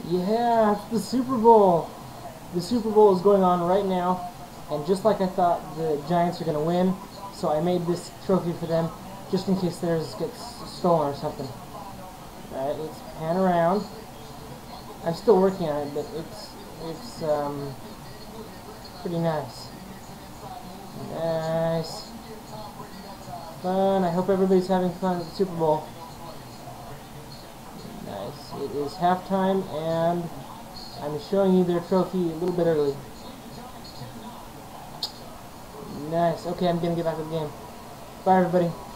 Yeah, it's the Super Bowl. The Super Bowl is going on right now, and just like I thought, the Giants are going to win, so I made this trophy for them, just in case theirs gets stolen or something. Alright, let's pan around. I'm still working on it, but it's pretty nice. Nice. Fun. I hope everybody's having fun at the Super Bowl. Nice. It is halftime, and I'm showing you their trophy a little bit early. Nice. Okay, I'm gonna get back to the game. Bye, everybody.